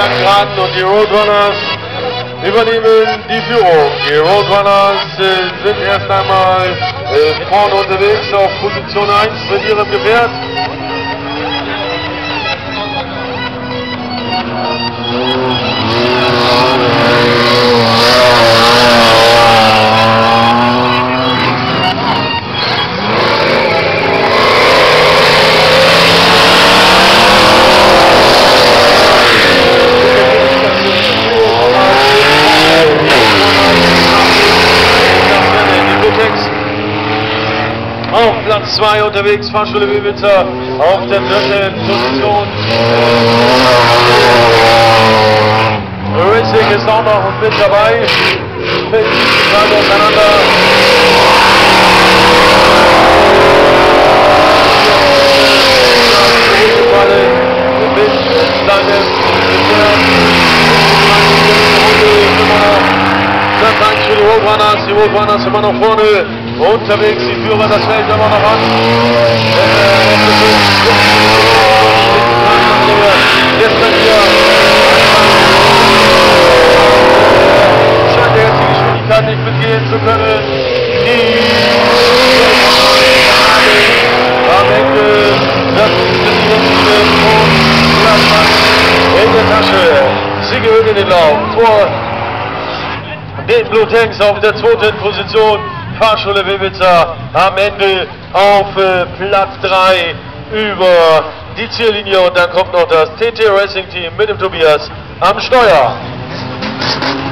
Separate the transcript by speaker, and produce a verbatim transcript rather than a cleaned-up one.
Speaker 1: Langraden und die Roadrunners übernehmen die Führung. Die Roadrunners äh, sind erst einmal äh, vorne unterwegs auf Position eins mit ihrem Gefährt. Auf Platz zwei unterwegs, Fahrschule Wiewitzer auf der dritten Position. Racing ist auch noch mit dabei. Fällt gerade auseinander. Mit seinem das heißt für die Roadrunners, die Roadrunners immer noch vorne unterwegs, die führen das Feld immer noch an. Gestern hier scheint er jetzt die Geschwindigkeit nicht mitgehen zu können. Die am Ende das in der Tasche. Sie gehört in den Lauf vor den Blue Tanks auf der zweiten Position. Fahrschule Wiewitzer am Ende auf äh, Platz drei über die Ziellinie und dann kommt noch das T T Racing Team mit dem Tobias am Steuer.